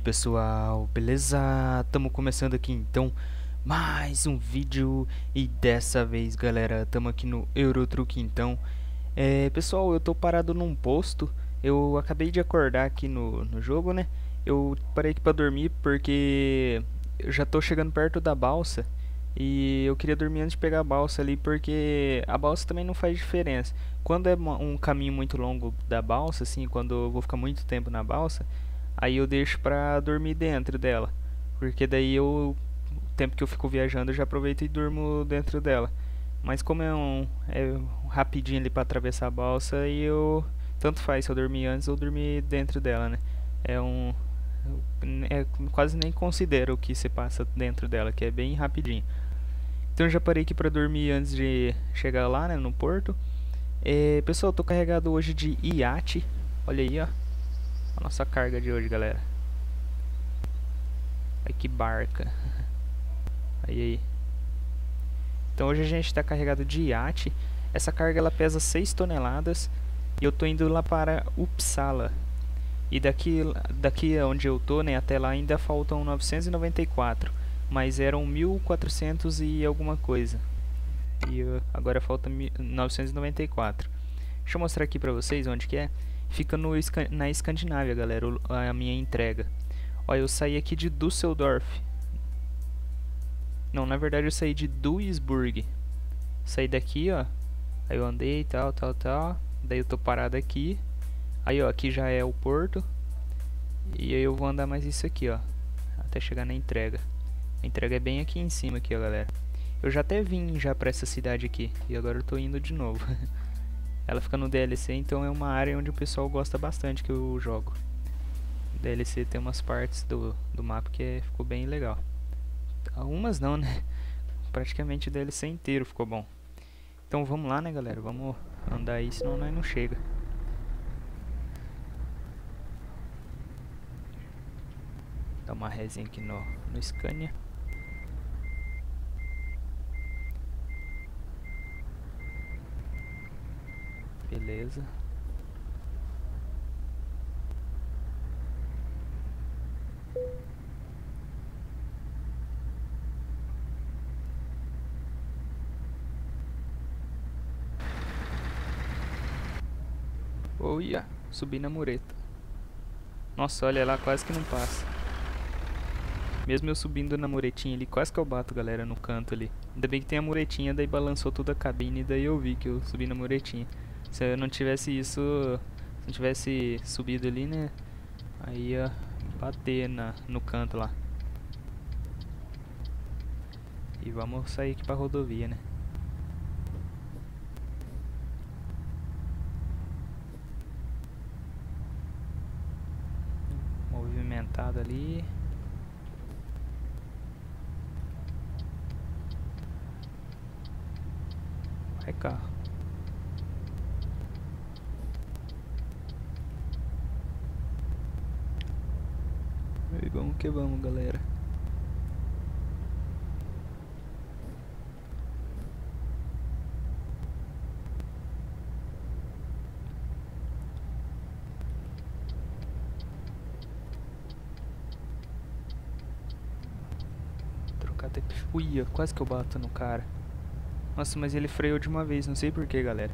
pessoal, beleza? Tamo começando aqui então mais um vídeo e dessa vez, galera, tamo aqui no Eurotruck então. Pessoal, eu tô parado num posto, eu acabei de acordar aqui no jogo, né? Eu parei aqui pra dormir porque eu já tô chegando perto da balsa e eu queria dormir antes de pegar a balsa ali porque a balsa também não faz diferença. Quando é um caminho muito longo da balsa, assim, quando eu vou ficar muito tempo na balsa, aí eu deixo pra dormir dentro dela. Porque daí o tempo que eu fico viajando eu já aproveito e durmo dentro dela. Mas como é um rapidinho ali pra atravessar a balsa e eu tanto faz se eu dormir antes ou dormir dentro dela, né? É um quase nem considero o que se passa dentro dela, que é bem rapidinho. Então eu já parei aqui pra dormir antes de chegar lá, né, no porto. Pessoal, eu tô carregado hoje de iate. Olha aí, ó. A nossa carga de hoje, galera. Ai, que barca. Aí. Então hoje a gente está carregado de iate. Essa carga ela pesa 6 toneladas. E eu tô indo lá para Uppsala. E daqui onde eu tô, né, até lá ainda faltam 994. Mas eram 1400 e alguma coisa. E agora falta 994. Deixa eu mostrar aqui pra vocês onde que é. Fica na Escandinávia, galera, a minha entrega. Olha, eu saí aqui de Düsseldorf. Não, na verdade eu saí de Duisburg. Saí daqui, ó. Aí eu andei, tal. Daí eu tô parado aqui. Aí, ó, aqui já é o porto. E aí eu vou andar mais isso aqui, ó, até chegar na entrega. A entrega é bem aqui em cima aqui, ó, galera. Eu já até vim já pra essa cidade aqui. E agora eu tô indo de novo. Ela fica no DLC, então é uma área onde o pessoal gosta bastante que eu jogo. O DLC tem umas partes do mapa que ficou bem legal. Algumas não, né? Praticamente o DLC inteiro ficou bom. Então vamos lá, né, galera? Vamos andar aí, senão nós não chega. Dá uma resinha aqui no Scania. Beleza. Olha, subi na mureta. Nossa, olha lá, quase que não passa. Mesmo eu subindo na muretinha ali, quase que eu bato, galera, no canto ali. Ainda bem que tem a muretinha, daí balançou toda a cabine e daí eu vi que eu subi na muretinha. Se eu não tivesse isso, se não tivesse subido ali, né, aí ia bater no canto lá. E vamos sair aqui pra rodovia, né. Movimentado ali. Vai, carro. E vamos que vamos, galera. Trocar até... Uia, quase que eu bato no cara. Nossa, mas ele freou de uma vez, não sei porquê, galera.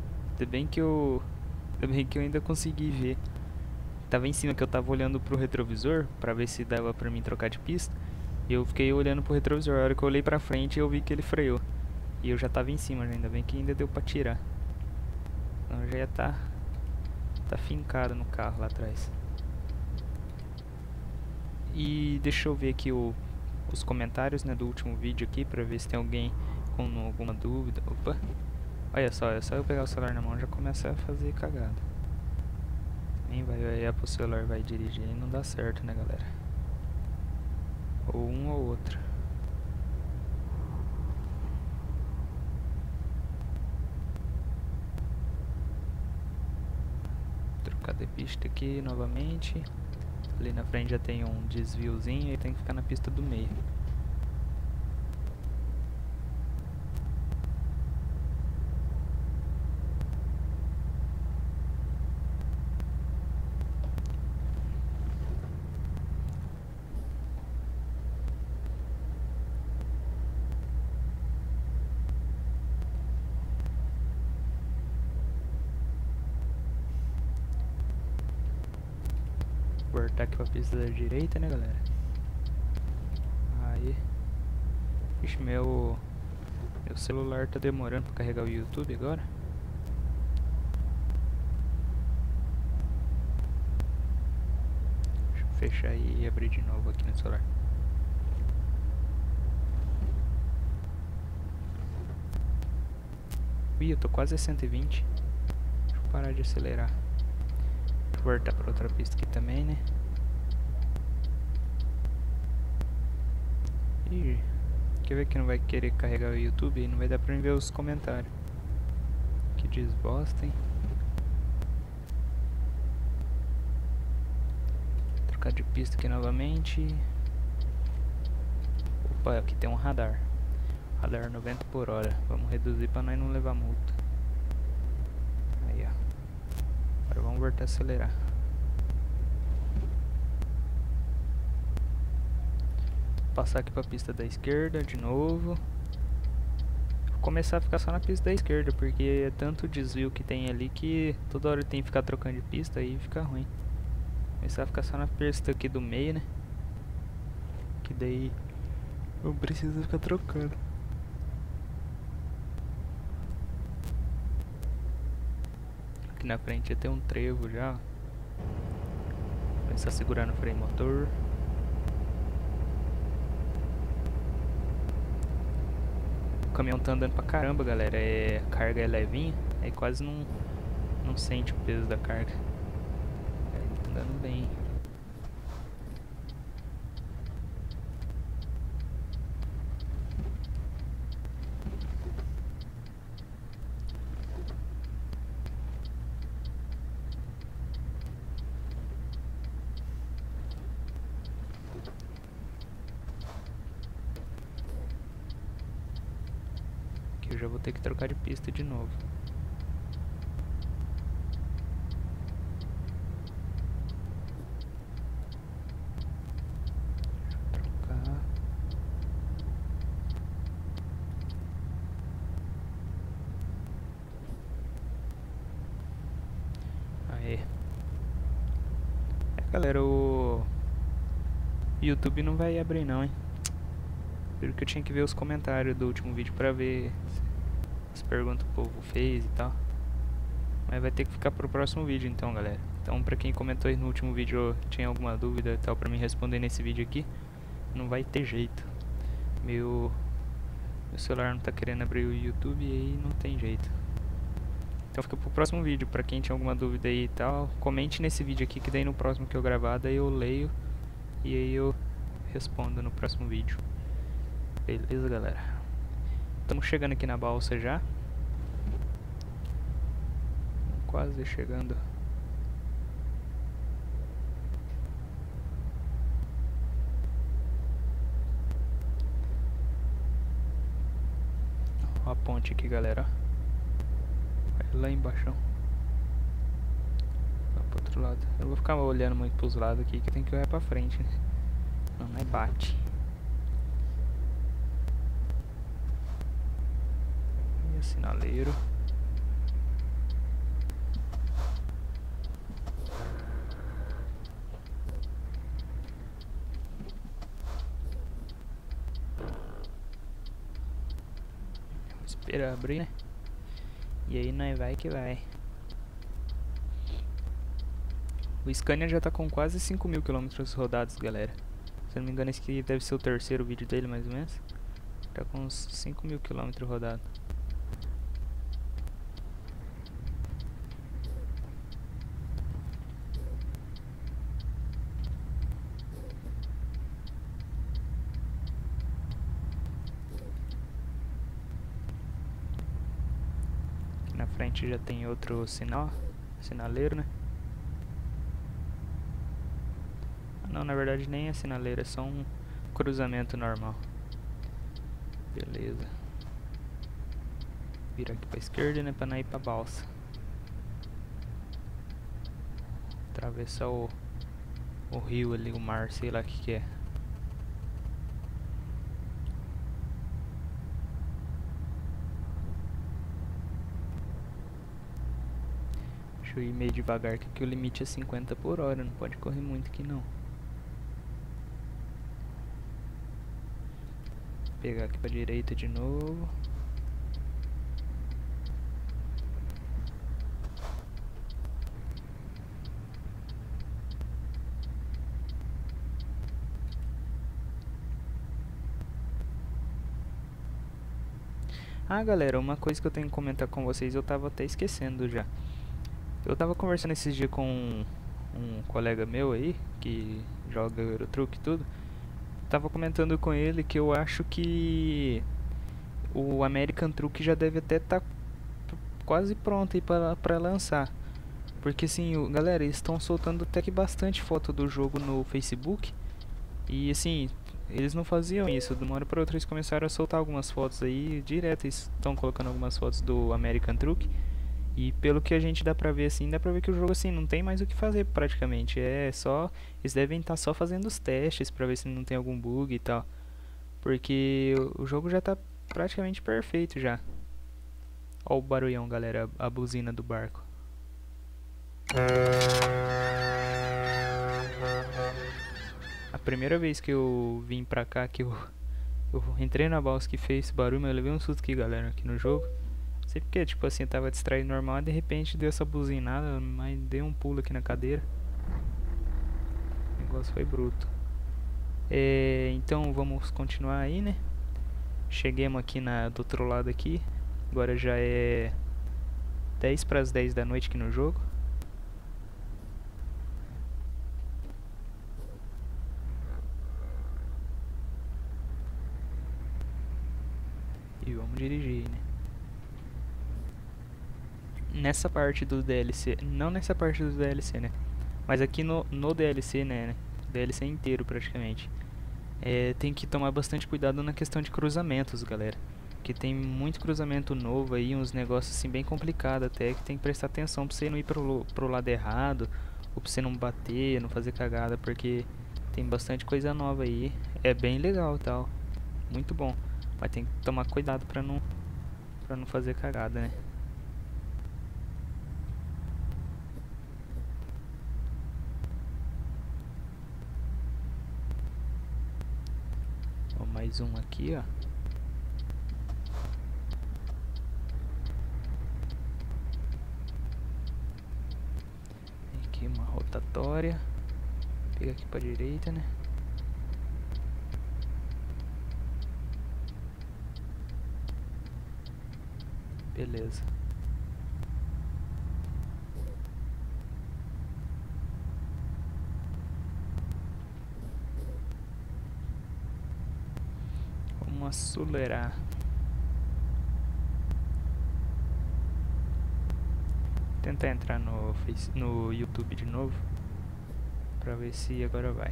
Ainda bem que eu ainda consegui ver. Tava em cima que eu tava olhando pro retrovisor pra ver se dava pra mim trocar de pista. E eu fiquei olhando pro retrovisor. A hora que eu olhei pra frente eu vi que ele freou. E eu já tava em cima, ainda bem que ainda deu pra tirar. Então eu já ia tá fincado no carro lá atrás. E deixa eu ver aqui os comentários, né, do último vídeo aqui pra ver se tem alguém com alguma dúvida. Opa! Olha só, é só eu pegar o celular na mão já começa a fazer cagada. Nem vai olhar pro celular, vai dirigir e não dá certo, né, galera? Ou um ou outro. Trocar de pista aqui novamente. Ali na frente já tem um desviozinho e tem que ficar na pista do meio. Voltar aqui pra pista da direita, né, galera? Aí. Ixi, meu celular tá demorando pra carregar o YouTube agora. Deixa eu fechar e abrir de novo aqui no celular. Ih, eu tô quase a 120. Deixa eu parar de acelerar. Deixa eu voltar pra outra pista aqui também, né? Ih, quer ver que não vai querer carregar o YouTube e não vai dar pra mim ver os comentários. Que desbosta, hein? Trocar de pista aqui novamente. Opa, aqui tem um radar. Radar 90 por hora. Vamos reduzir pra nós não levar multa. Aí, ó. Agora vamos voltar a acelerar. Passar aqui pra pista da esquerda de novo. Vou começar a ficar só na pista da esquerda, porque é tanto desvio que tem ali que toda hora tem que ficar trocando de pista, aí fica ruim. Começar a ficar só na pista aqui do meio, né? Que daí não precisa ficar trocando. Aqui na frente já tem um trevo já. Começar a segurar no freio motor. O caminhão tá andando pra caramba, galera. A carga é levinha, aí quase não sente o peso da carga. Ele tá andando bem. Aqui eu já vou ter que trocar de pista de novo. Aí. Galera, o YouTube não vai abrir não, hein? Porque eu tinha que ver os comentários do último vídeo pra ver as perguntas que o povo fez e tal. Mas vai ter que ficar pro próximo vídeo então, galera. Então pra quem comentou aí no último vídeo, tinha alguma dúvida e tal pra me responder nesse vídeo aqui, não vai ter jeito. Meu celular não tá querendo abrir o YouTube e aí não tem jeito. Então fica pro próximo vídeo, pra quem tinha alguma dúvida aí e tal, comente nesse vídeo aqui que daí no próximo que eu gravar, daí eu leio e aí eu respondo no próximo vídeo. Beleza, galera? Estamos chegando aqui na balsa já. Quase chegando. Ó a ponte aqui, galera. Vai lá embaixo. Lá pro outro lado. Eu não vou ficar olhando muito pros lados aqui, que tem que olhar pra frente, né? Não é bate. E sinaleiro. Esperar abrir, né? E aí nós vai que vai. O Scania já tá com quase 5.000 km rodados, galera. Se eu não me engano, esse aqui deve ser o terceiro vídeo dele, mais ou menos. Tá com uns 5.000 km rodados. Aqui na frente já tem outro sinaleiro, né? Não, na verdade nem é sinaleiro, é só um cruzamento normal. Beleza. Vira aqui pra esquerda, né, pra não ir pra balsa. Atravessar o rio ali, o mar, sei lá o que é. Deixa Deixa eu ir meio devagar, que aqui o limite é 50 por hora, não pode correr muito aqui não. Vou pegar aqui pra direita de novo. Ah, galera, uma coisa que eu tenho que comentar com vocês, eu tava até esquecendo já. Eu tava conversando esses dias com um colega meu aí, que joga Eurotruck e tudo. Tava comentando com ele que eu acho que o American Truck já deve até estar quase pronto aí pra lançar. Porque assim, galera, eles estão soltando até que bastante foto do jogo no Facebook. E assim, eles não faziam isso, de uma hora pra outra eles começaram a soltar algumas fotos aí, direto eles estão colocando algumas fotos do American Truck. E pelo que a gente dá pra ver assim, dá pra ver que o jogo assim, não tem mais o que fazer praticamente. É só, eles devem estar só fazendo os testes pra ver se não tem algum bug e tal. Porque o jogo já tá praticamente perfeito já. Ó o barulhão, galera, a buzina do barco. A primeira vez que eu vim pra cá, que eu entrei na balsa que fez esse barulho, mas eu levei um susto aqui, galera, aqui no jogo. Não sei porque, tipo assim, eu tava distraído normal e de repente deu essa buzinada, mas dei um pulo aqui na cadeira. O negócio foi bruto. Então vamos continuar aí, né? Cheguemos aqui do outro lado aqui. Agora já é 10 para as 10 da noite aqui no jogo. E vamos dirigir, né? Nessa parte do DLC, não nessa parte do DLC, né? Mas aqui no DLC, né? DLC inteiro praticamente. Tem que tomar bastante cuidado na questão de cruzamentos, galera. Porque tem muito cruzamento novo aí, uns negócios assim bem complicados até, que tem que prestar atenção pra você não ir pro lado errado, ou pra você não bater, não fazer cagada, porque tem bastante coisa nova aí. É bem legal e tal, muito bom. Mas tem que tomar cuidado pra não fazer cagada, né? Ó, mais um aqui, ó. Aqui uma rotatória. Pega aqui pra direita, né? Beleza. Vamos acelerar. Tentar entrar no YouTube de novo pra ver se agora vai.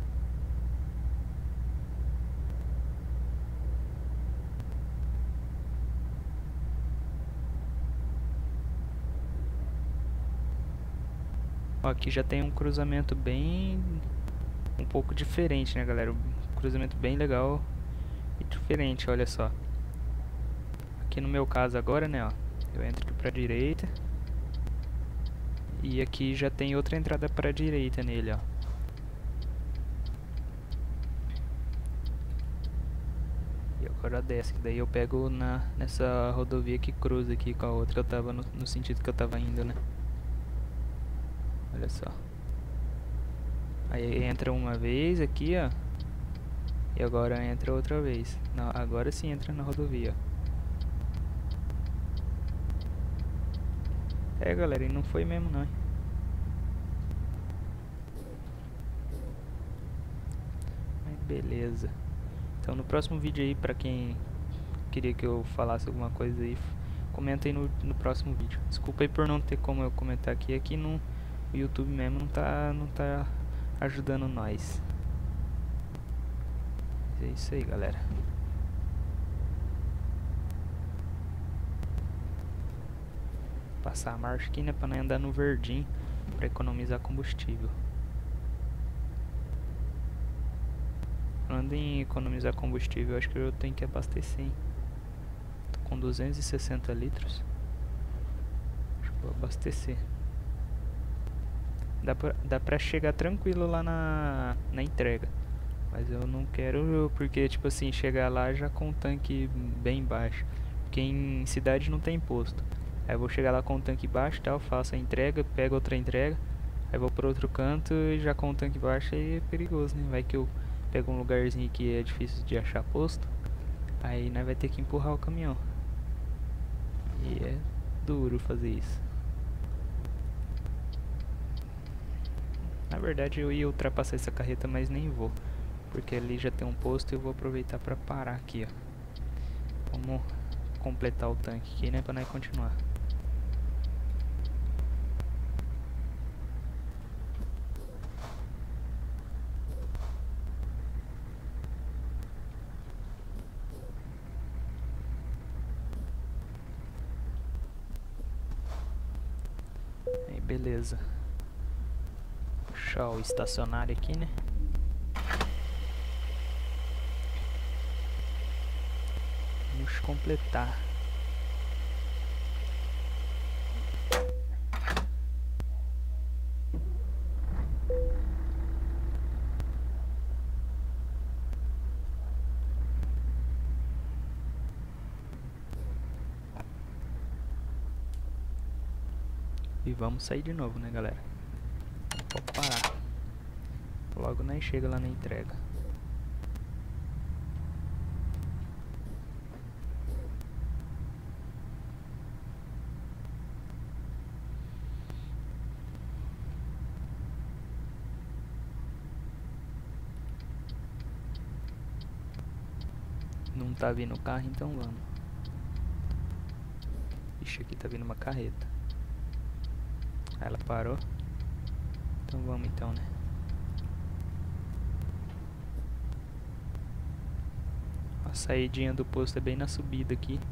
Ó, aqui já tem um cruzamento um pouco diferente, né, galera? Um cruzamento bem legal e diferente, olha só. Aqui no meu caso agora, né, ó, eu entro pra direita. E aqui já tem outra entrada pra direita nele, ó. E agora desce, que daí eu pego nessa rodovia que cruza aqui com a outra que eu tava no sentido que eu tava indo, né? Olha só. Aí entra uma vez aqui, ó. E agora entra outra vez. Não, agora sim entra na rodovia. Galera, e não foi mesmo não, hein? Mas beleza. Então no próximo vídeo aí, pra quem queria que eu falasse alguma coisa aí, comenta aí no próximo vídeo. Desculpa aí por não ter como eu comentar aqui. Aqui no YouTube mesmo não tá ajudando nós. É isso aí, galera. Passar a marcha aqui, né, pra não andar no verdinho, pra economizar combustível. Falando em economizar combustível, acho que eu tenho que abastecer, hein? Tô com 260 litros. Acho que vou abastecer. dá pra chegar tranquilo lá na entrega. Mas eu não quero, porque tipo assim, chegar lá já com o tanque bem baixo. Porque em cidade não tem posto. Aí eu vou chegar lá com o tanque baixo e tal, faço a entrega, pego outra entrega. Aí vou pro outro canto e já com o tanque baixo aí é perigoso, né? Vai que eu pego um lugarzinho que é difícil de achar posto. Aí nós vai ter que empurrar o caminhão. E é duro fazer isso. Na verdade eu ia ultrapassar essa carreta, mas nem vou. Porque ali já tem um posto e eu vou aproveitar pra parar aqui, ó. Vamos completar o tanque aqui, né, pra nós continuar. Aí, beleza. Puxar o estacionário aqui, né. Vamos completar. E vamos sair de novo, né, galera? Pode parar. Logo nós chega lá na entrega. Não tá vindo o carro, então vamos. Ixi, aqui tá vindo uma carreta. Aí ela parou. Então vamos então, né? A saidinha do posto é bem na subida aqui.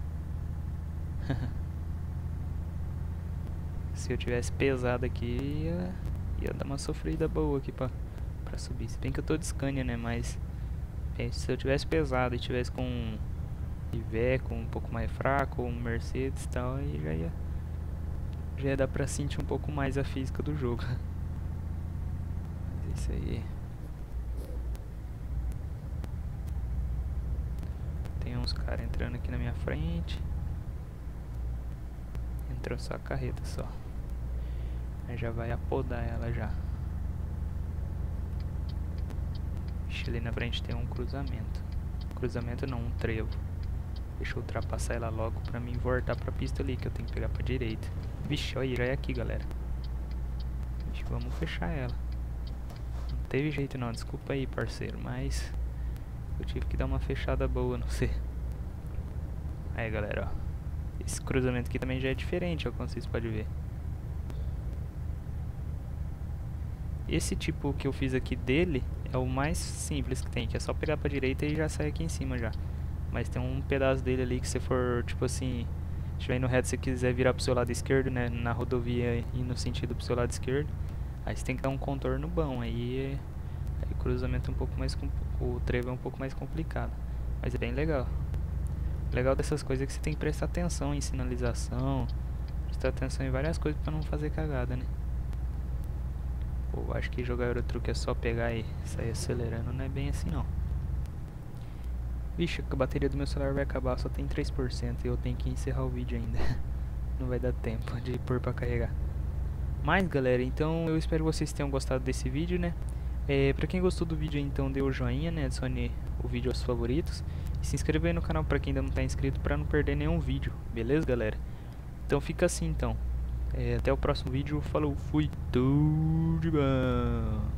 Se eu tivesse pesado aqui, ia dar uma sofrida boa aqui pra subir. Se bem que eu tô de Scania, né? Mas se eu tivesse pesado e tivesse com um Iveco um pouco mais fraco, ou um Mercedes e tal, aí já ia dar pra sentir um pouco mais a física do jogo. Mas é isso aí. Tem uns caras entrando aqui na minha frente. Entrou só a carreta só. Aí já vai apodar ela já. Ixi, ali na frente tem um cruzamento. Cruzamento não, um trevo. Deixa eu ultrapassar ela logo pra mim voltar pra pista ali, que eu tenho que pegar pra direita. Vixe, olha, é aqui, galera. Vixe, vamos fechar ela. Não teve jeito não, desculpa aí, parceiro, mas eu tive que dar uma fechada boa, não sei. Aí, galera, ó. Esse cruzamento aqui também já é diferente, ó, como vocês podem ver. Esse tipo que eu fiz aqui dele é o mais simples que tem, que é só pegar pra direita e já sai aqui em cima já. Mas tem um pedaço dele ali que se for, tipo assim, estiver indo reto, se você quiser virar pro seu lado esquerdo, né, na rodovia e no sentido pro seu lado esquerdo, aí você tem que dar um contorno bom, aí o cruzamento é um pouco mais, o trevo é um pouco mais complicado, mas é bem legal. O legal dessas coisas é que você tem que prestar atenção em sinalização, prestar atenção em várias coisas pra não fazer cagada, né. Pô, acho que jogar Eurotruck é só pegar e sair acelerando, não é bem assim não. Vixe, a bateria do meu celular vai acabar, só tem 3% e eu tenho que encerrar o vídeo ainda. Não vai dar tempo de pôr pra carregar. Mas galera, então eu espero que vocês tenham gostado desse vídeo, né? Pra quem gostou do vídeo então dê o joinha, né? Adicione o vídeo aos favoritos. E se inscreva aí no canal pra quem ainda não tá inscrito pra não perder nenhum vídeo, beleza galera? Então fica assim então. Até o próximo vídeo, falou, fui, tudo de bom!